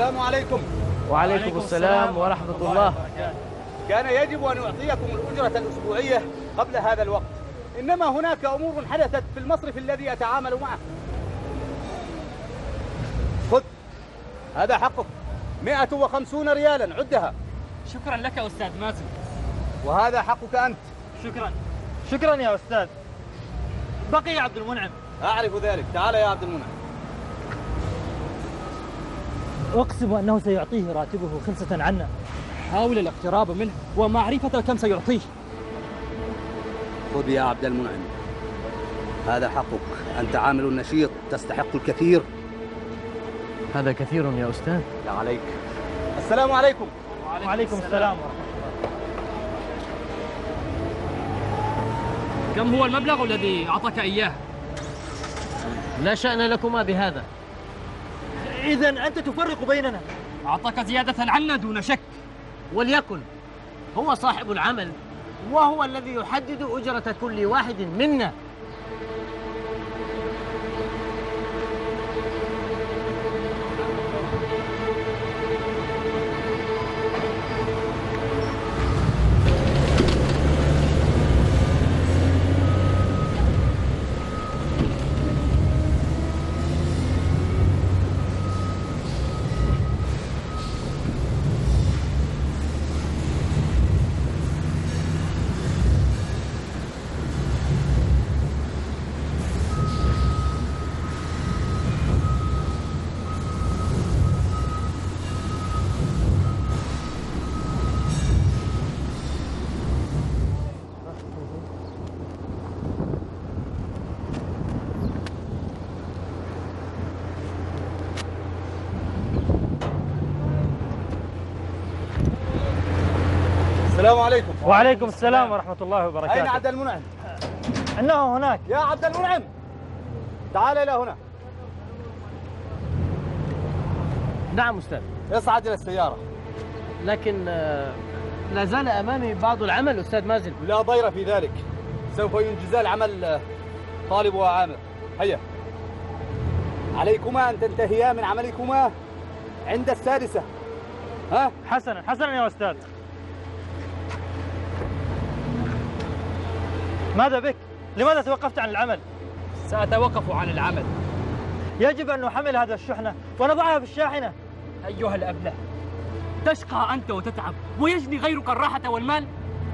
السلام عليكم. وعليكم السلام ورحمة الله. كان يجب أن أعطيكم الأجرة الأسبوعية قبل هذا الوقت، إنما هناك أمور حدثت في المصرف الذي أتعامل معه. خذ، هذا حقك، 150 ريالا، عدها. شكرا لك أستاذ مازن. وهذا حقك أنت. شكرا يا أستاذ. بقي عبد المنعم. أعرف ذلك، تعال يا عبد المنعم. أقسم أنه سيعطيه راتبه خلصة عنا. حاول الاقتراب منه ومعرفة كم سيعطيه. خذ يا عبد المنعم، هذا حقك، أنت عامل نشيط تستحق الكثير. هذا كثير يا أستاذ. لا عليك. السلام عليكم. وعليكم السلام ورحمة الله. كم هو المبلغ الذي أعطاك إياه؟ لا شأن لكما بهذا. إذا أنت تفرق بيننا. أعطاك زيادة عنا دون شك. وليكن، هو صاحب العمل وهو الذي يحدد أجرة كل واحد منا. السلام عليكم. وعليكم السلام ورحمة الله وبركاته. أين عبد المنعم؟ إنه هناك. يا عبد المنعم، تعال إلى هنا. نعم أستاذ. اصعد إلى السيارة. لكن لا زال أمامي بعض العمل أستاذ مازن. لا ضير في ذلك، سوف ينجزا العمل طالب وعامر. هيا، عليكما أن تنتهيا من عملكما عند 6. ها؟ حسنا يا أستاذ. ماذا بك؟ لماذا توقفت عن العمل؟ سأتوقف عن العمل. يجب أن نحمل هذا الشحنة ونضعها في الشاحنة. أيها الأبله، تشقى أنت وتتعب ويجني غيرك الراحة والمال؟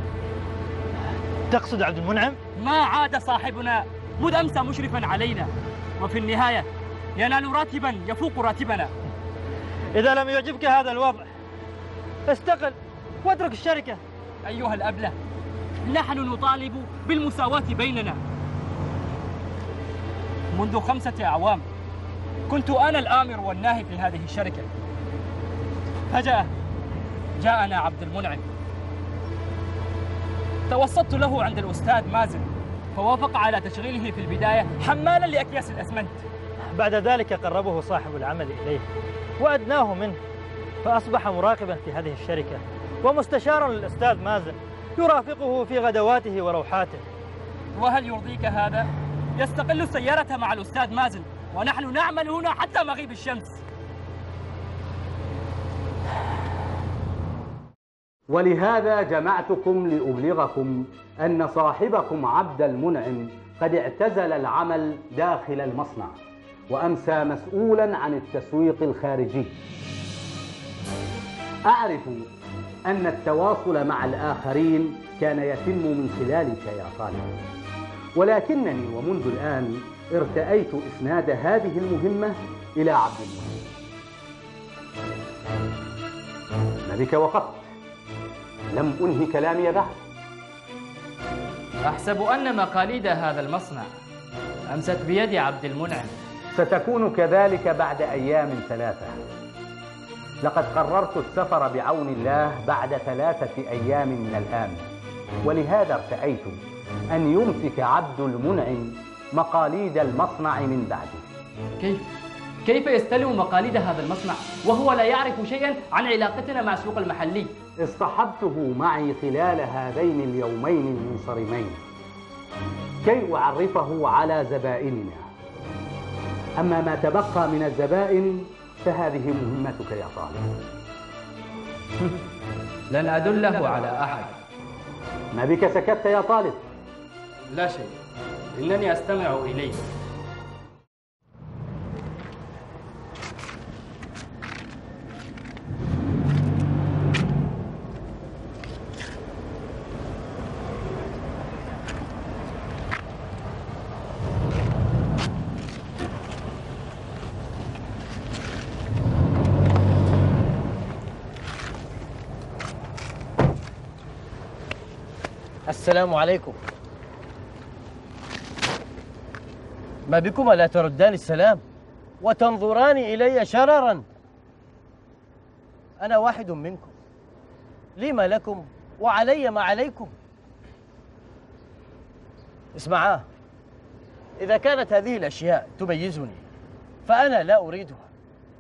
تقصد عبد المنعم؟ ما عاد صاحبنا مذ أمسى مشرفا علينا، وفي النهاية ينال راتبا يفوق راتبنا. إذا لم يعجبك هذا الوضع استقل واترك الشركة. أيها الأبله، نحن نطالب بالمساواة بيننا. منذ 5 أعوام كنت أنا الآمر والناهي في هذه الشركة. فجأة جاءنا عبد المنعم، توسطت له عند الأستاذ مازن فوافق على تشغيله في البداية حمالا لأكياس الأسمنت. بعد ذلك قربه صاحب العمل إليه وأدناه منه، فأصبح مراقبا في هذه الشركة ومستشارا للأستاذ مازن يرافقه في غدواته وروحاته. وهل يرضيك هذا؟ يستقل السيارة مع الأستاذ مازن ونحن نعمل هنا حتى مغيب الشمس. ولهذا جمعتكم لأبلغكم أن صاحبكم عبد المنعم قد اعتزل العمل داخل المصنع وأمسى مسؤولا عن التسويق الخارجي. أعرف أن التواصل مع الآخرين كان يتم من خلالك يا طالب، ولكنني ومنذ الآن ارتأيت إسناد هذه المهمة إلى عبد المنعم. ما بك وقفت؟ لم أنهي كلامي بعد. أحسب أن مقاليد هذا المصنع أمست بيد عبد المنعم. ستكون كذلك بعد أيام 3. لقد قررت السفر بعون الله بعد 3 أيام من الآن، ولهذا ارتأيت أن يمسك عبد المنعم مقاليد المصنع من بعده. كيف يستلم مقاليد هذا المصنع وهو لا يعرف شيئا عن علاقتنا مع السوق المحلي؟ اصطحبته معي خلال هذين اليومين المنصرمين كي أعرفه على زبائننا. أما ما تبقى من الزبائن فهذه مهمتك يا طالب. لن أدله على أحد. ما بك سكت يا طالب؟ لا شيء، إنني أستمع إليه. السلام عليكم. ما بكما لا تردان السلام وتنظران إلي شررا؟ أنا واحد منكم، لي ما لكم وعلي ما عليكم. اسمعا، إذا كانت هذه الأشياء تميزني فأنا لا أريدها.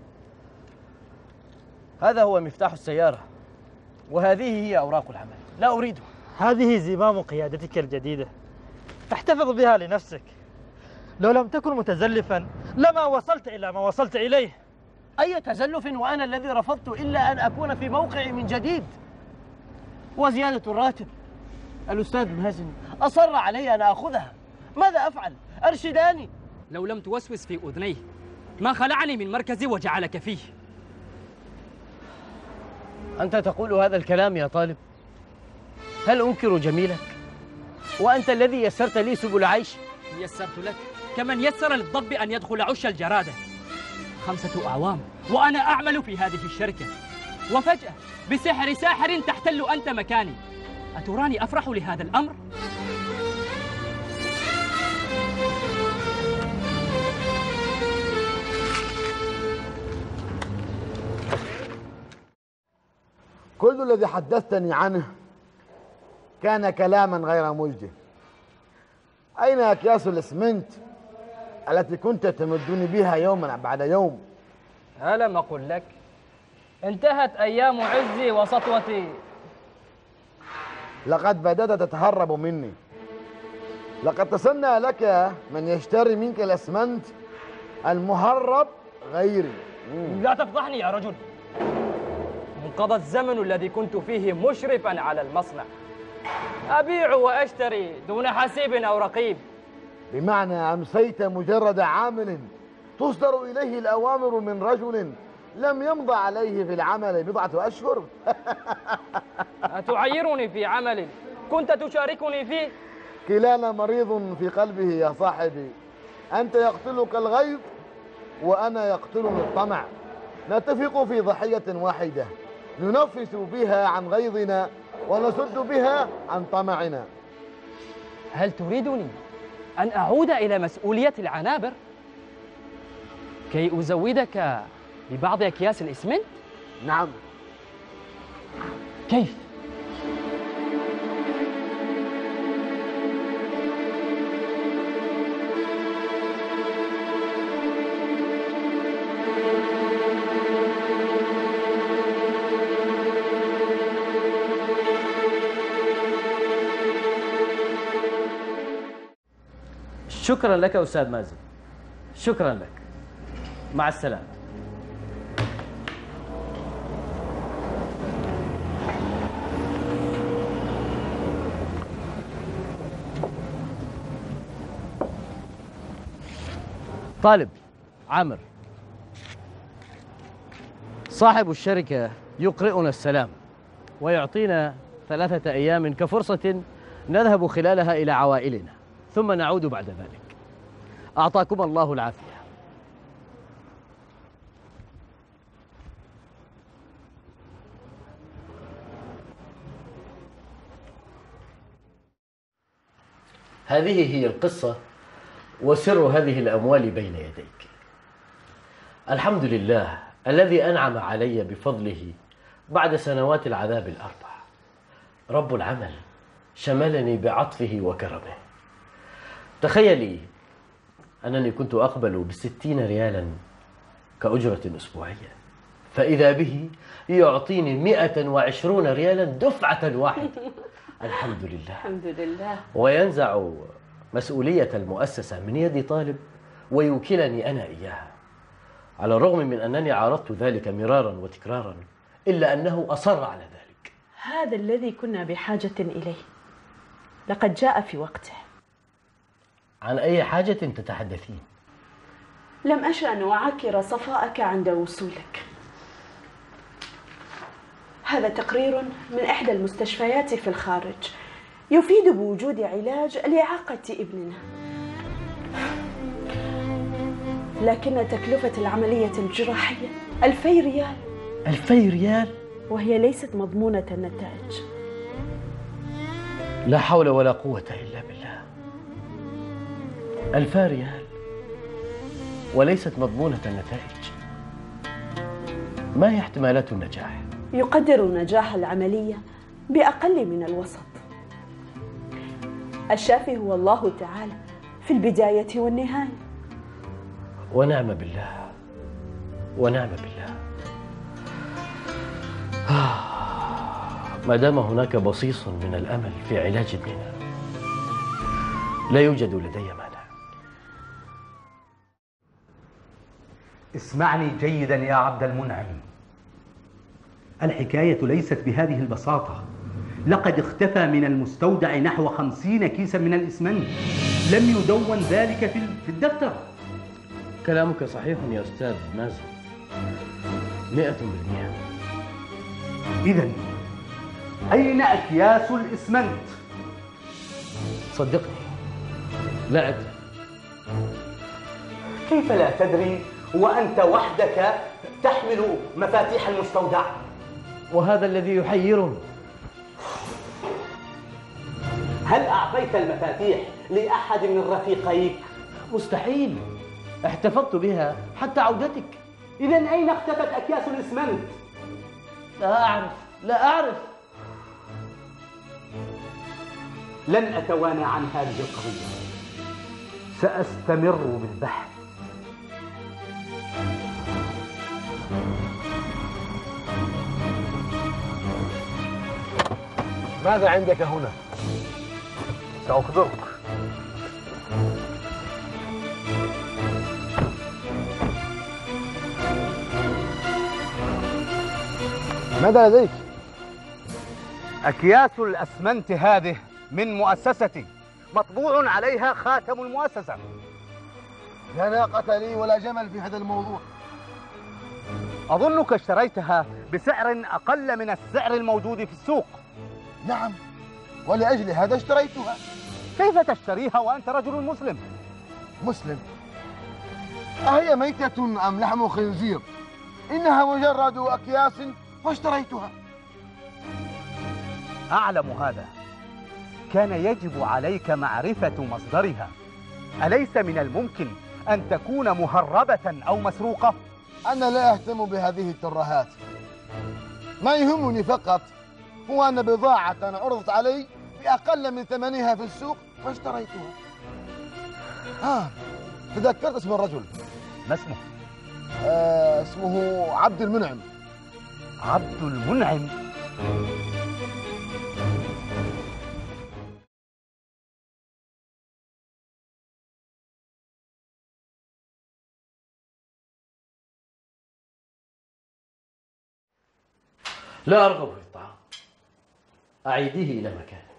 هذا هو مفتاح السيارة، وهذه هي أوراق العمل، لا أريدها. هذه زمام قيادتك الجديدة، احتفظ بها لنفسك. لو لم تكن متزلفا لما وصلت إلى ما وصلت إليه. أي تزلف وأنا الذي رفضت إلا أن أكون في موقعي من جديد. وزيادة الراتب، الأستاذ مازن أصر علي أن أخذها. ماذا أفعل؟ أرشداني. لو لم توسوس في أذنيه ما خلعني من مركزي وجعلك فيه. أنت تقول هذا الكلام يا طالب؟ هل أنكر جميلك؟ وأنت الذي يسرت لي سبل عيش. يسرت لك كمن يسر للضب أن يدخل عش الجرادة. 5 أعوام وأنا أعمل في هذه الشركة، وفجأة بسحر ساحر تحتل أنت مكاني. أتراني أفرح لهذا الأمر؟ كل الذي حدثتني عنه كان كلاما غير مجدي. أين أكياس الإسمنت التي كنت تمدني بها يوما بعد يوم؟ ألم أقل لك انتهت أيام عزي وسطوتي؟ لقد بدأت تتهرب مني. لقد تسنى لك من يشتري منك الإسمنت المهرب غيري. لا تفضحني يا رجل. انقضى الزمن الذي كنت فيه مشرفا على المصنع، أبيع وأشتري دون حسيب أو رقيب. بمعنى أمسيت مجرد عامل تصدر إليه الأوامر من رجل لم يمضى عليه في العمل 4 أشهر. أتعيرني في عمل كنت تشاركني فيه؟ كلانا مريض في قلبه يا صاحبي. أنت يقتلك الغيظ وأنا يقتلني الطمع. نتفق في ضحية واحدة ننفس بها عن غيظنا ونسد بها عن طمعنا. هل تريدني أن أعود إلى مسؤولية العنابر كي أزودك ببعض أكياس الإسمنت؟ نعم. كيف؟ شكرا لك أستاذ مازن، شكرا لك. مع السلامة. طالب عامر، صاحب الشركة يقرئنا السلام ويعطينا 3 أيام كفرصة نذهب خلالها إلى عوائلنا ثم نعود بعد ذلك. أعطاكم الله العافية. هذه هي القصة وسر هذه الأموال بين يديك. الحمد لله الذي أنعم علي بفضله بعد سنوات العذاب ال4. رب العمل شملني بعطفه وكرمه. تخيلي أنني كنت أقبل ب60 ريالا كأجرة أسبوعية، فإذا به يعطيني 120 ريالا دفعة واحدة. الحمد لله. الحمد لله. وينزع مسؤولية المؤسسة من يد طالب ويوكلني أنا إياها. على الرغم من أنني عارضت ذلك مرارا وتكرارا إلا أنه أصر على ذلك. هذا الذي كنا بحاجة إليه، لقد جاء في وقته. عن أي حاجة تتحدثين؟ لم أشأ أن أعكر صفاءك عند وصولك. هذا تقرير من إحدى المستشفيات في الخارج يفيد بوجود علاج لإعاقة ابننا، لكن تكلفة العملية الجراحية 2000 ريال. 2000 ريال؟ وهي ليست مضمونة النتائج. لا حول ولا قوة إلا بالله. 2000 ريال وليست مضمونة النتائج. ما هي احتمالات النجاح؟ يقدر نجاح العملية بأقل من الوسط. الشافي هو الله تعالى في البداية والنهاية. ونعم بالله، ونعم بالله. ما دام هناك بصيص من الأمل في علاج ابننا لا يوجد لدي مانع. اسمعني جيدا يا عبد المنعم، الحكاية ليست بهذه البساطة. لقد اختفى من المستودع نحو 50 كيسا من الإسمنت، لم يدون ذلك في الدفتر. كلامك صحيح يا أستاذ مازن 100%. إذن أين أكياس الإسمنت؟ صدقني لا أدري. كيف لا تدري وأنت وحدك تحمل مفاتيح المستودع؟ وهذا الذي يحيرني. هل أعطيت المفاتيح لأحد من رفيقيك؟ مستحيل، احتفظت بها حتى عودتك. إذن أين اختفت أكياس الإسمنت؟ لا أعرف، لا أعرف. لن أتوانى عن هذه القضية، سأستمر بالبحث. ماذا عندك هنا؟ سأخبرك. ماذا لديك؟ أكياس الأسمنت هذه من مؤسستي، مطبوع عليها خاتم المؤسسة. لا ناقة لي ولا جمل في هذا الموضوع. أظنك اشتريتها بسعر أقل من السعر الموجود في السوق. نعم، ولأجل هذا اشتريتها. كيف تشتريها وأنت رجل مسلم؟ مسلم؟ أهي ميتة أم لحم خنزير؟ إنها مجرد أكياس واشتريتها. أعلم هذا. كان يجب عليك معرفة مصدرها. أليس من الممكن أن تكون مهربة أو مسروقة؟ أنا لا أهتم بهذه الترهات. ما يهمني فقط هو أن بضاعة عرضت علي بأقل من ثمنها في السوق فاشتريتها. تذكرت اسم الرجل. ما اسمه؟ اسمه عبد المنعم. عبد المنعم؟ لا أرغب في الطعام، أعيديه إلى مكانه.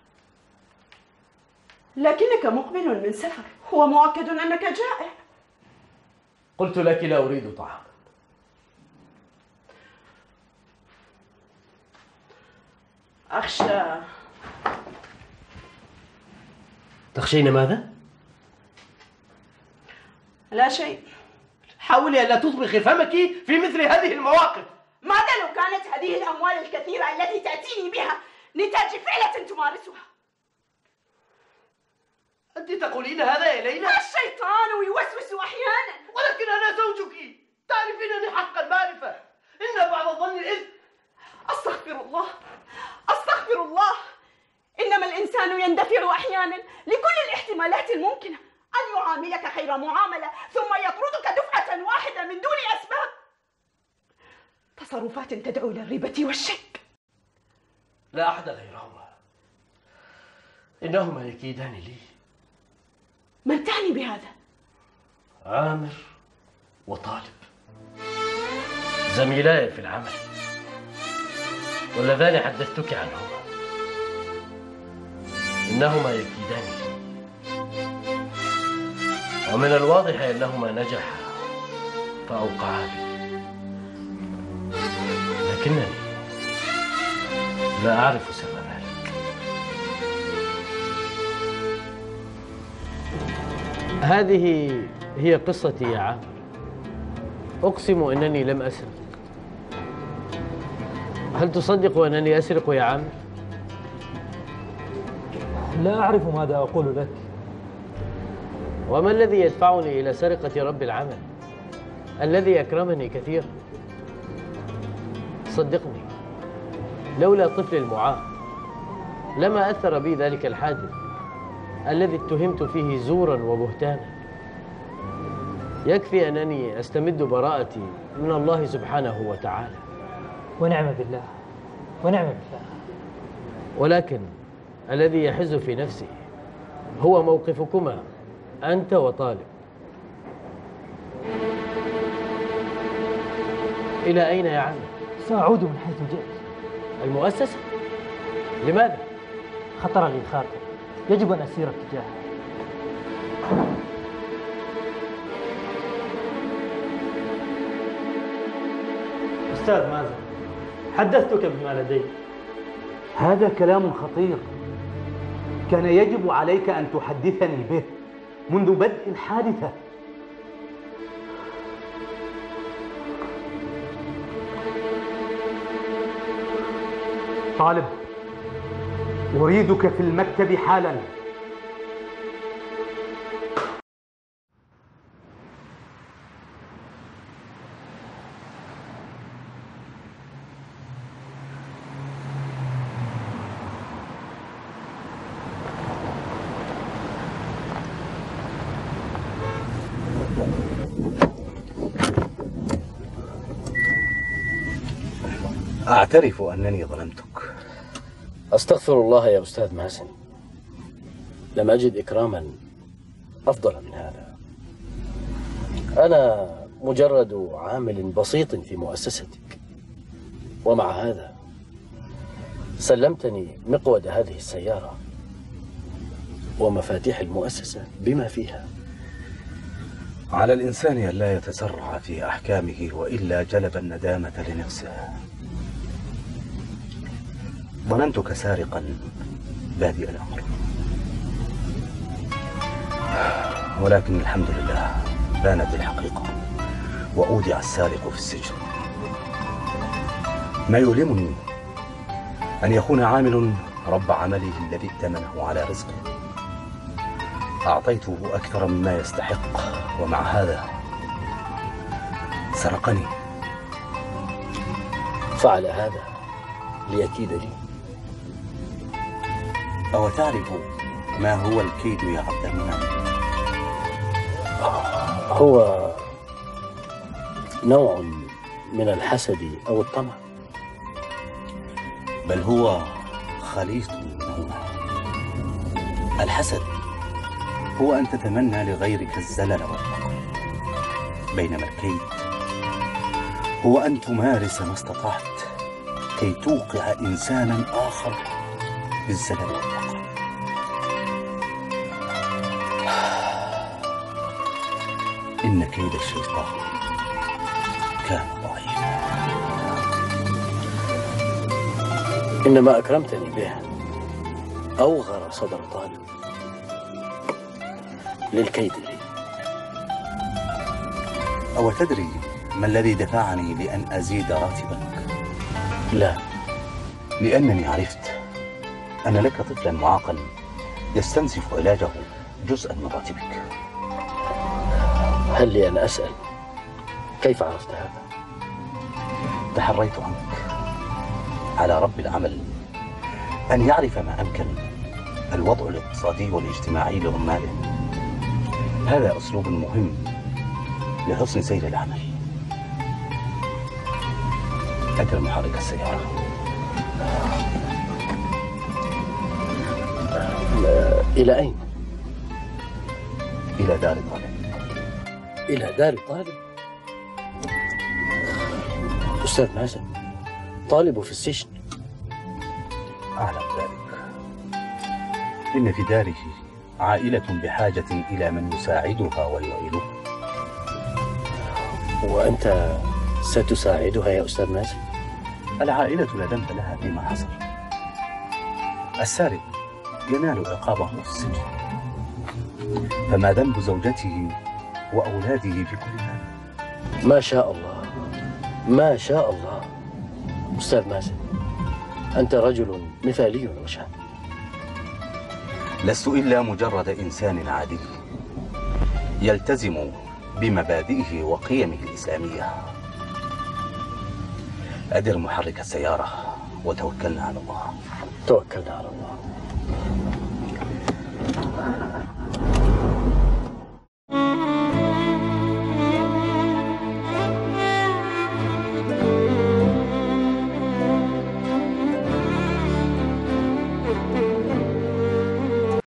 لكنك مقبل من سفر، هو مؤكد أنك جائع. قلت لك لا أريد طعام. أخشى. تخشين ماذا؟ لا شيء. حاولي ألا تطبخي فمك في مثل هذه المواقف. ماذا لو كانت هذه الأموال الكثيرة التي تأتيني بها نتاج فعلة تمارسها؟ أنت تقولين هذا يا ليلى؟ الشيطان يوسوس أحيانا. ولكن أنا زوجك، تعرفينني حق المعرفة. إن بعض الظن الإثم. أستغفر الله، أستغفر الله. إنما الإنسان يندفر أحيانا لكل الاحتمالات الممكنة، أن يعاملك خير معاملة ثم يطردك دفعة واحدة من دون أسباب. تصرفات تدعو إلى الريبة والشك. لا أحد غيرهما، إنهما يكيدان لي. من تعني بهذا؟ عامر وطالب. زميلاي في العمل واللذان حدثتك عنهما إنهما يكيدانني، ومن الواضح أنهما نجحا فأوقعا بي، لكنني لا أعرف سر ذلك. هذه هي قصتي يا عامر. أقسم أنني لم أسرق. هل تصدق أنني أسرق يا عامر؟ لا أعرف ماذا أقول لك. وما الذي يدفعني إلى سرقة رب العمل الذي أكرمني كثيرا؟ صدقني، لولا طفل المعاق لما أثر بي ذلك الحادث الذي اتهمت فيه زورا وبهتانا. يكفي أنني أستمد براءتي من الله سبحانه وتعالى. ونعم بالله، ونعم بالله. ولكن الذي يحز في نفسي هو موقفكما أنت وطالب. إلى أين يا عم؟ سأعود من حيث جئت. المؤسسة؟ لماذا؟ خطر لي الخاطر، يجب أن أسير اتجاهه. أستاذ مازن، حدثتك بما لدي. هذا كلام خطير، كان يجب عليك أن تحدثني به منذ بدء الحادثة. طالب، أريدك في المكتب حالا. أعترف أنني ظلمتك. أستغفر الله يا أستاذ مازن، لم أجد إكراما أفضل من هذا. أنا مجرد عامل بسيط في مؤسستك، ومع هذا سلمتني مقود هذه السيارة ومفاتيح المؤسسة بما فيها. على الإنسان أن لا يتسرع في أحكامه، وإلا جلب الندامة لنفسه. ظننتك سارقا بادئ الأمر، ولكن الحمد لله بانت الحقيقة وأودع السارق في السجن. ما يؤلمني أن يكون عامل رب عمله الذي ائتمنه على رزقه أعطيته أكثر مما يستحق، ومع هذا سرقني. فعل هذا ليكيد لي. أو تعرف ما هو الكيد يا عبد المنعم؟ هو نوع من الحسد أو الطمع، بل هو خليط منهما. الحسد هو أن تتمنى لغيرك الزلل والفقر، بينما الكيد هو أن تمارس ما استطعت كي توقع إنسانا آخر بالزلل والفقر. إن كيد الشيطان كان ضعيفا. إنما أكرمتني به أوغر صدر طالب للكيد لي. أو تدري ما الذي دفعني لأن أزيد راتبك؟ لا. لأنني عرفت أن لك طفلا معاقا يستنزف علاجه جزءا من راتبك. هل لي أن أسأل كيف عرفت هذا؟ تحريت عنك على رب العمل أن يعرف ما أمكن الوضع الاقتصادي والاجتماعي لعماله. هذا أسلوب مهم لحسن سير العمل. أدر محرك السيارة. إلى أين؟ إلى دار طالب. إلى دار طالب؟ أستاذ مازن، طالبه في السجن. أعلم ذلك. إن في داره عائلة بحاجة إلى من يساعدها ويعينها. وأنت ستساعدها يا أستاذ مازن؟ العائلة لا ذنب لها فيما حصل. السارق ينال عقابه في السجن، فما ذنب زوجته وأولاده في كل ذلك؟ ما شاء الله، ما شاء الله. أستاذ مازن، أنت رجل مثالي وشاب. لست إلا مجرد إنسان عادي يلتزم بمبادئه وقيمه الإسلامية. أدر محرك السيارة وتوكلنا على الله. توكلنا على الله.